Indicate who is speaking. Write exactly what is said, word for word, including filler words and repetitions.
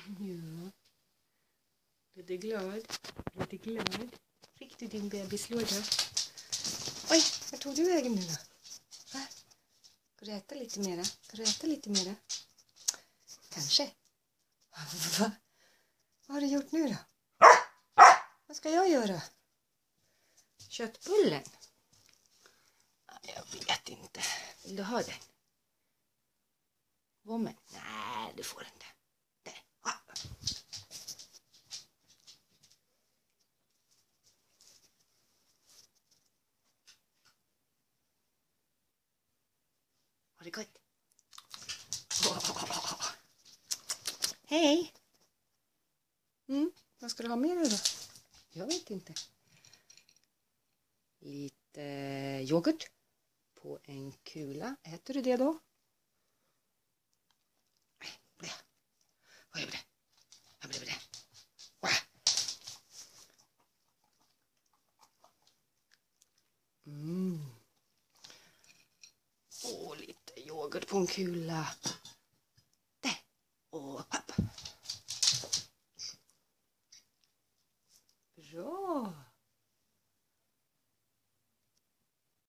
Speaker 1: Ja. Lite glad. Lite glad. Fick du din bebislåda? Oj, var tog du vägen nu då? Va? Ska du äta lite mera? Ska du äta lite mera? Kanske. Va? Vad har du gjort nu då? Vad ska jag göra? Köttbullen? Jag vet inte. Vill du ha den? Vommen? Nej, du får inte. Där. Ah. Har det gott? Oh. Hej! Mm, vad ska du ha med dig då? Jag vet inte. Lite yoghurt på en kula. Äter du det då? Nej, vad gör det? Vad blev det? Mm. Åh, lite yoghurt på en kula.